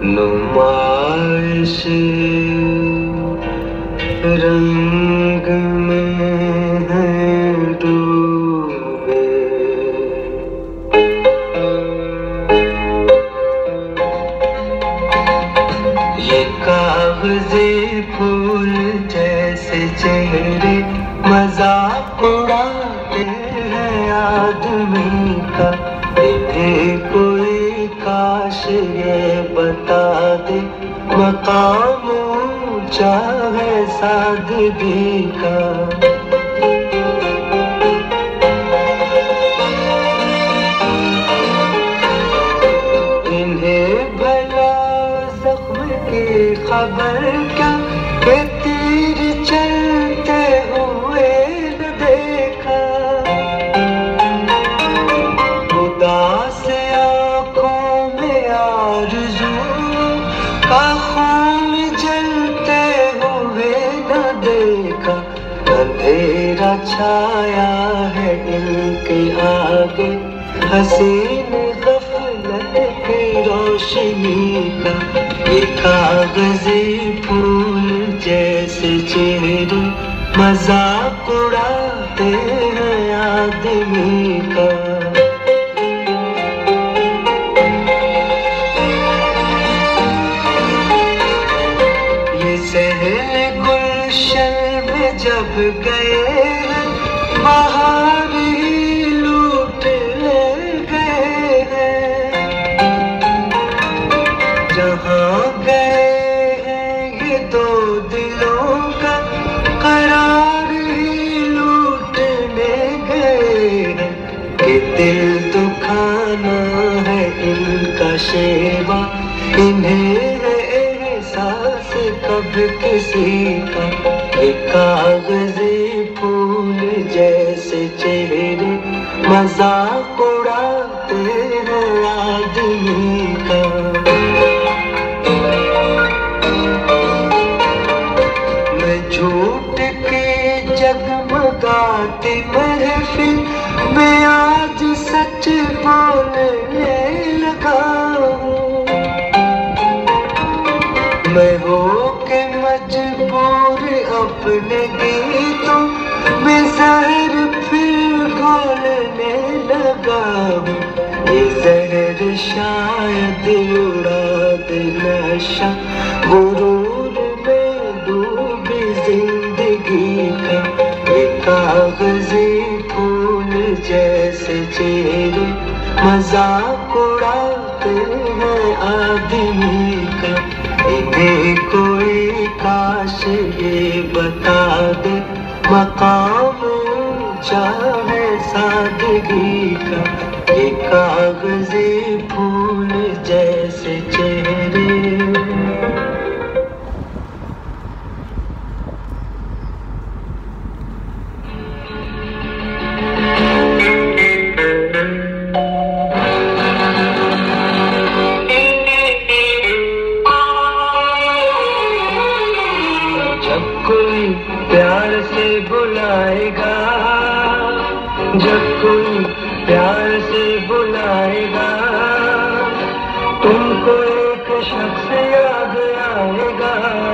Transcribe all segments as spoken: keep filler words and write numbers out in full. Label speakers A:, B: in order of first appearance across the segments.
A: नुमाइश रंग में है डूबे, ये कागज़े फूल जैसे चेहरे मजाक उड़ाते हैं आदमी का। इन्हें कोई काश ये बता दे मकाम ऊंचा है सादगी का। इन्हें भला जख्म की खबर क्या कि तीर चलते हुए न देखा। उदास आँखों में आरज़ू का खून जलते हुए न देखा। अंधेरा छाया है इनके आगे हसीन गफलत की रोशनी का। ये कागज़े फूल जैसे चेहरे मजाक उड़ाते हैं आदमी का। ये सहल गुलशन में जब गए बाहर ही लूट ले गए हैं। जहाँ गए हैं ये दो दिलों का करार ही लूटने गए हैं। कि दिल दुखाना है इनका शेवा, इन्हें है एहसास कब किसी का। ये कागज़े फूल जैसे चेहरे मजाक उड़ाते हैं आदमी का। मैं झूठ के जगमगाती महफिल में आज सच बोलने लगा हूँ। मैं हो के मजबूर अपने गीतों में जहर फिर घोलने लगा हूँ। ये जहर शायद उड़ा दे नशा गुरूर में डूबी जिंदगी का। ये कागज़े फूल जैसे चेहरे मजाक उड़ाते हैं आदमी का। इन्हें कोई काश ये बता दे मकाम ऊंचा है सादगी का। ये कागज़े फूल जैसे चेहरे। प्यार से बुलाएगा, जब कोई प्यार से बुलाएगा, तुमको एक शख्स याद आएगा।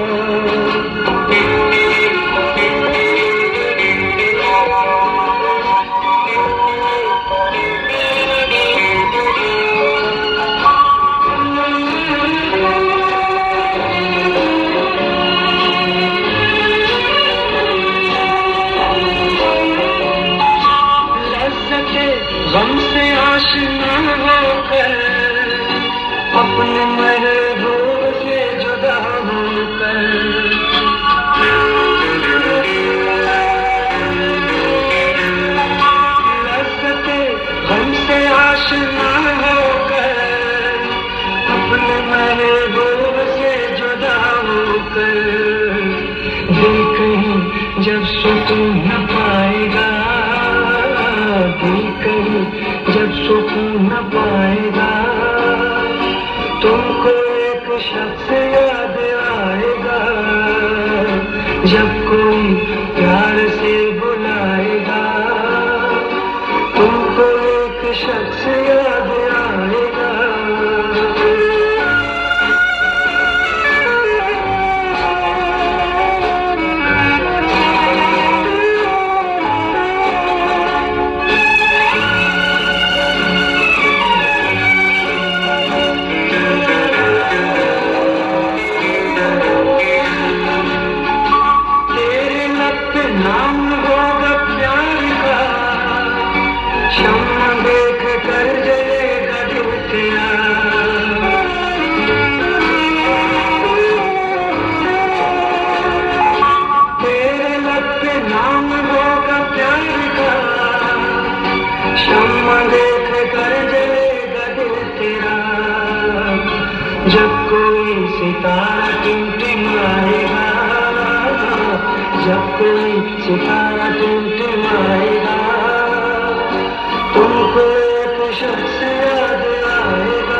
A: गम से आशना होकर अपने महबूब से जुदा होकर, लज़्ज़ते गम से आशना होकर अपने महबूब से जुदा होकर, दिल कहीं जब सुकून न पाएगा, दिल कहीं जब सुकून न पाएगा, तुमको एक शख्स याद आएगा। जब कोई प्यार से बुलाएगा, तुमको एक शख्स याद आएगा। सितारा टिमटिमाएगा, जब कोई सितारा टिमटिमाएगा, तुमको एक शख्स याद आएगा,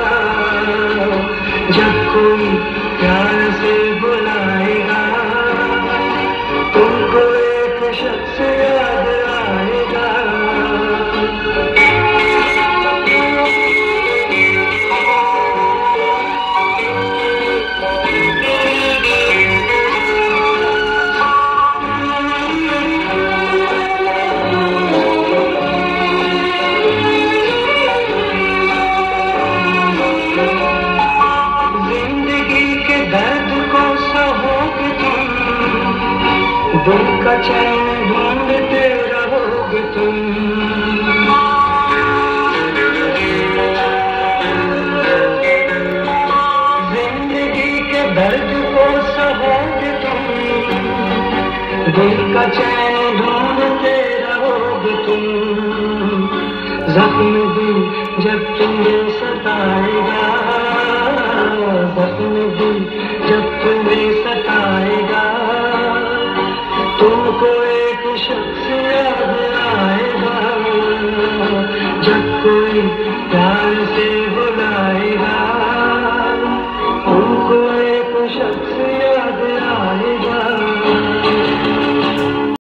A: जब कोई प्यार से बुलाएगा, तुमको एक शख्स याद आएगा। दिल का चैन ढूंढते रहोगे तुम, जिंदगी के दर्द को सहोगे तुम, दिल का चैन ढूंढते रहोगे तुम, जख्म